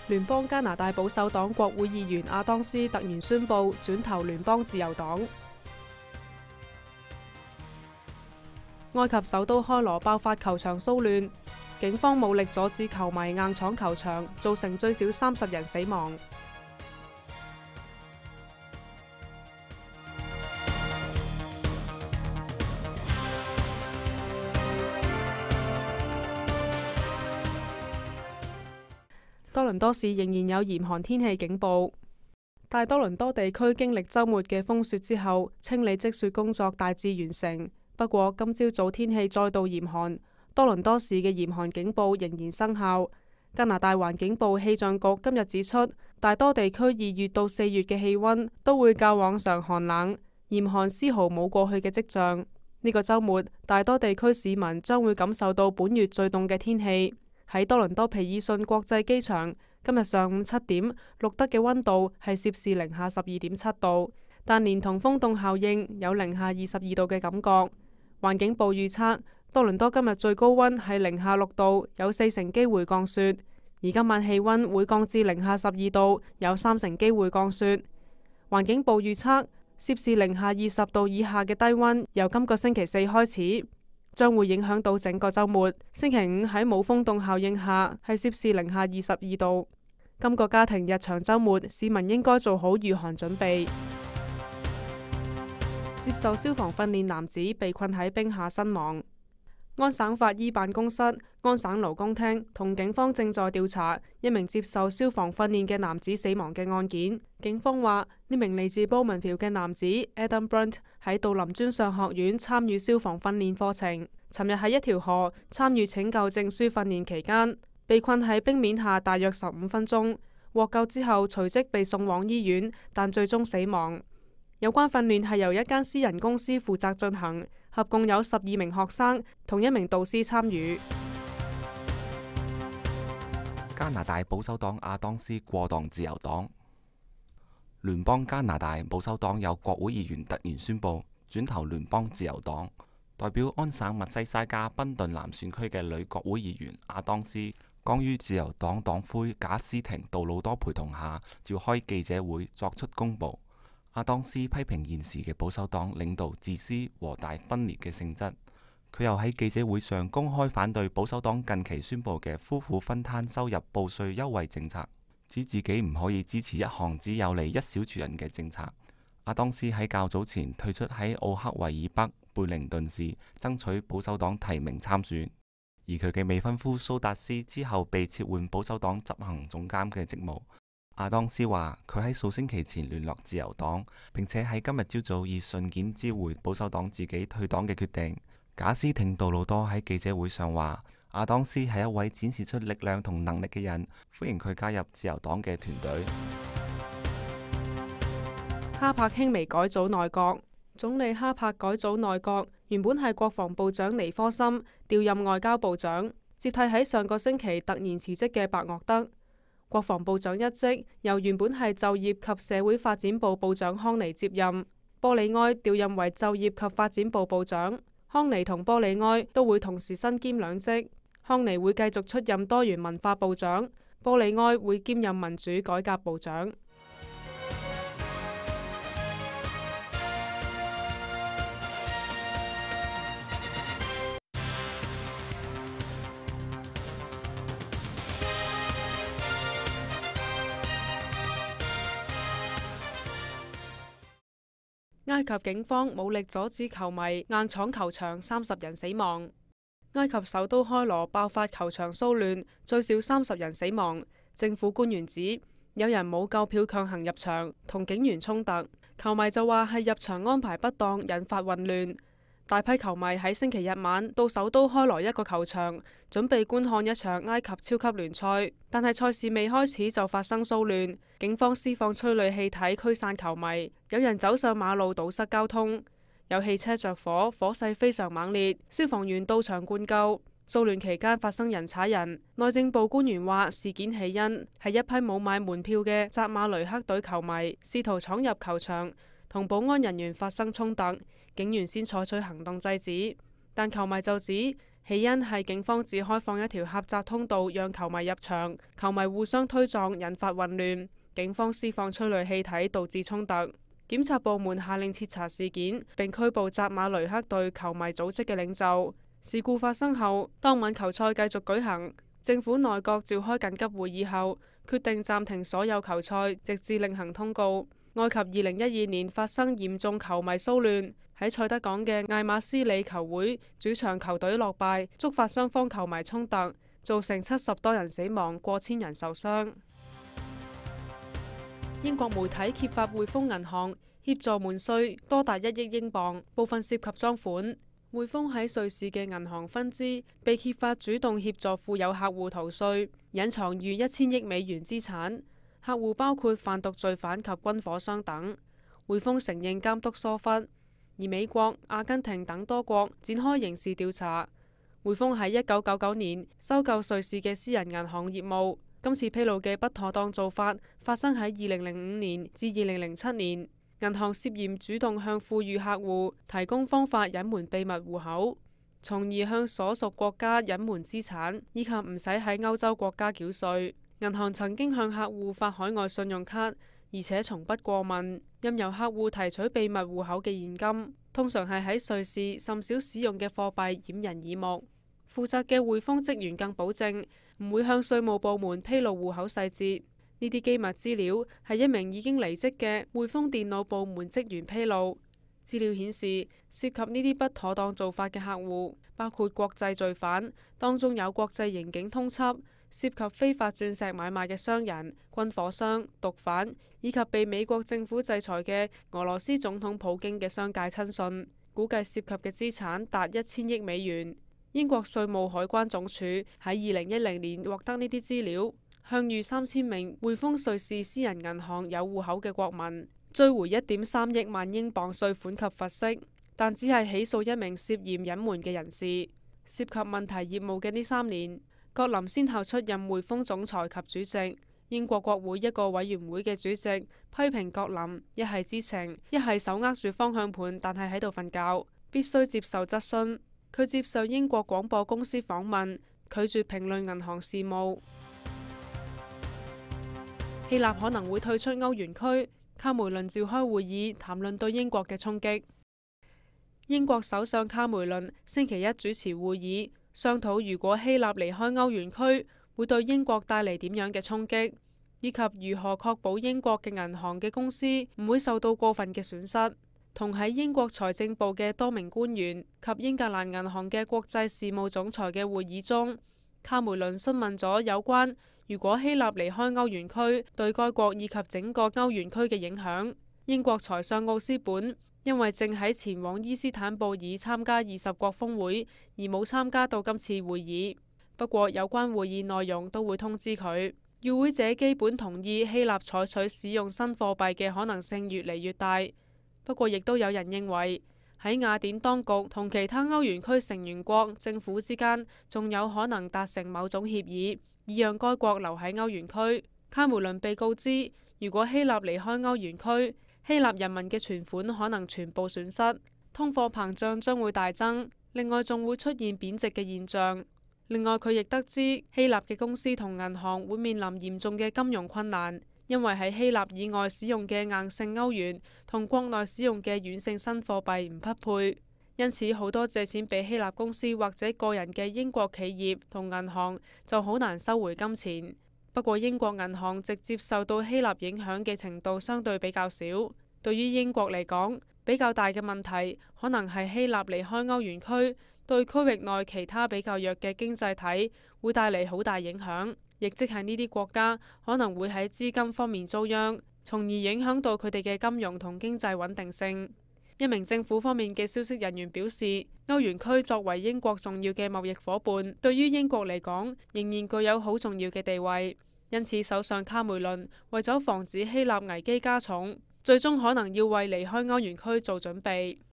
聯邦加拿大保守黨國會議員亞當斯突然宣布轉投聯邦自由黨。埃及首都開羅爆發球場騷亂，警方武力阻止球迷硬闖球場，造成最少30人死亡。多倫多市仍然有嚴寒天氣警報。大多倫多地區經歷週末嘅風雪之後，清理積雪工作大致完成。不過今朝早天氣再度嚴寒，多倫多市嘅嚴寒警報仍然生效。加拿大環境部氣象局今日指出，大多地區2月到4月嘅氣溫都會較往常寒冷，嚴寒絲毫冇過去嘅跡象。呢個週末，大多地區市民將會感受到本月最凍嘅天氣。喺多倫多皮爾遜國際機場，今日上午7點錄得嘅溫度係攝氏零下12.7度，但連同風凍效應有零下22度嘅感覺。環境部預測，多倫多今日最高溫係零下6度，有4成機會降雪；而今晚氣溫會降至零下12度，有3成機會降雪。環境部預測，攝氏零下20度以下嘅低溫由今個星期4開始，將會影響到整個週末。星期5喺冇風凍效應下係攝氏零下22度。今個家庭日長週末，市民應該做好御寒準備。接受消防訓練男子被困喺冰下身亡。安省法醫辦公室、安省勞工廳同警方正在調查一名接受消防訓練嘅男子死亡嘅案件。警方話，呢名嚟自 Bowmanville 嘅男子 Adam Brunt 喺杜林專上學院參與消防訓練課程。尋日喺一條河參與拯救證書訓練期間，被困喺冰面下大約15分鐘，獲救之後隨即被送往醫院，但最終死亡。有關訓練係由一間私人公司負責進行，合共有12名學生同1名導師參與。 加拿大保守黨亞當斯過檔自由黨。聯邦加拿大保守黨有國會議員突然宣布轉投聯邦自由黨。代表安省密西沙加賓頓南選區嘅女國會議員亞當斯，剛於自由黨黨魁賈斯廷杜魯多陪同下召開記者會作出公佈。亞當斯批評現時嘅保守黨領導自私和大分裂嘅性質。佢又喺記者會上公開反對保守黨近期宣布嘅夫婦分攤收入報稅優惠政策，指自己唔可以支持一項只有利一小撮人嘅政策。亞當斯喺較早前退出喺奧克維爾北貝靈頓市爭取保守黨提名參選，而佢嘅未婚夫蘇達斯之後被撤換保守黨執行總監嘅職務。亞當斯話佢喺數星期前聯絡自由黨，並且喺今日朝早以信件知會保守黨自己退黨嘅決定。賈斯廷杜魯多喺記者會上話，亞當斯係一位展示出力量同能力嘅人，歡迎佢加入自由黨嘅團隊。 哈柏輕微改組內閣，總理哈柏改組內閣，原本係國防部長尼科森調任外交部長，接替喺上個星期突然辭職嘅白岳德。國防部長一職由原本係就業及社會發展部部長康尼接任，波里埃調任為就業及發展部部長。康尼同波里埃都會同時身兼兩職，康尼會繼續出任多元文化部長，波里埃會兼任民主改革部長。埃及警方武力阻止球迷硬闖球場，30人死亡。埃及首都開羅爆發球場騷亂，最少30人死亡。政府官員指有人冇購票強行入場，同警員衝突。球迷就話係入場安排不當，引發混亂。大批球迷喺星期日晚到首都開羅一個球場，準備觀看一場埃及超級聯賽，但係賽事未開始就發生騷亂，警方施放催淚氣體驅散球迷，有人走上馬路堵塞交通，有汽車着火，火勢非常猛烈，消防員到場灌救。騷亂期間發生人踩人，內政部官員話事件起因係一批冇買門票嘅扎馬雷克隊球迷試圖闖入球場，同保安人員發生衝突，警員先採取行動制止。但球迷就指起因係警方只開放一條狹窄通道讓球迷入場，球迷互相推撞引發混亂，警方施放催淚氣體導致衝突。檢察部門下令徹查事件，並拘捕扎馬雷克隊球迷組織嘅領袖。事故發生後，當晚球賽繼續舉行。政府內閣召開緊急會議後，決定暫停所有球賽，直至另行通告。埃及2012年發生嚴重球迷騷亂，喺塞德港嘅艾馬斯里球會主場球隊落敗，觸發雙方球迷衝突，造成70多人死亡，過千人受傷。英國媒體揭發匯豐銀行協助瞞稅多達1億英鎊，部分涉及贓款。匯豐喺瑞士嘅銀行分支被揭發主動協助富有客戶逃稅，隱藏逾1000億美元資產。客戶包括販毒罪犯及軍火商等。匯豐承認監督疏忽，而美國、阿根廷等多國展開刑事調查。匯豐喺1999年收購瑞士嘅私人銀行業務。今次披露嘅不妥當做法發生喺2005年至2007年。銀行涉嫌主動向富裕客戶提供方法隱瞞秘密戶口，從而向所屬國家隱瞞資產，以及唔使喺歐洲國家繳稅。銀行曾經向客戶發海外信用卡，而且從不過問，任由客戶提取秘密戶口嘅現金，通常係喺瑞士甚少使用嘅貨幣掩人耳目。負責嘅匯豐職員更保證唔會向稅務部門披露戶口細節。呢啲機密資料係一名已經離職嘅匯豐電腦部門職員披露。資料顯示，涉及呢啲不妥當做法嘅客戶包括國際罪犯，當中有國際刑警通緝，涉及非法鑽石買賣嘅商人、軍火商、毒販，以及被美國政府制裁嘅俄羅斯總統普京嘅商界親信，估計涉及嘅資產達1000億美元。英國稅務海關總署喺2010年獲得呢啲資料，向逾3000名匯豐瑞士私人銀行有戶口嘅國民追回1.3億萬英鎊稅款及罰息，但只係起訴一名涉嫌隱瞞嘅人士。涉及問題業務嘅呢3年，葛林先後出任匯豐總裁及主席。英國國會一個委員會嘅主席批評葛林一係知情，一係手握住方向盤，但係喺度瞓覺，必須接受質詢。佢接受英國廣播公司訪問，拒絕評論銀行事務。希臘可能會退出歐元區，卡梅倫召開會議談論對英國嘅衝擊。英國首相卡梅倫星期一主持會議，商討如果希臘離開歐元區會對英國帶嚟點樣嘅衝擊，以及如何確保英國嘅銀行嘅公司唔會受到過分嘅損失。同喺英國財政部嘅多名官員及英格蘭銀行嘅國際事務總裁嘅會議中，卡梅倫詢問咗有關如果希臘離開歐元區對該國以及整個歐元區嘅影響。英國財相奧斯本因為正喺前往伊斯坦布爾參加20國峰會，而冇參加到今次會議。不過有關會議內容都會通知佢。與會者基本同意希臘採取使用新貨幣嘅可能性越嚟越大。不過亦都有人認為喺雅典當局同其他歐元區成員國政府之間仲有可能達成某種協議，以讓該國留喺歐元區。卡梅倫被告知，如果希臘離開歐元區，希臘人民嘅存款可能全部損失，通貨膨脹將會大增，另外仲會出現貶值嘅現象。另外佢亦得知，希臘嘅公司同銀行會面臨嚴重嘅金融困難，因為喺希臘以外使用嘅硬性歐元同國內使用嘅軟性新貨幣唔匹配，因此好多借錢俾希臘公司或者個人嘅英國企業同銀行就好難收回金錢。不過英國銀行直接受到希臘影響嘅程度相對比較少。對於英國嚟講，比較大嘅問題可能係希臘離開歐元區對區域內其他比較弱嘅經濟體會帶嚟好大影響，亦即係呢啲國家可能會喺資金方面遭殃，從而影響到佢哋嘅金融同經濟穩定性。一名政府方面嘅消息人員表示，歐元區作為英國重要嘅貿易夥伴，對於英國嚟講仍然具有好重要嘅地位。因此首相卡梅倫為咗防止希臘危機加重，最終可能要為離開歐元區做準備。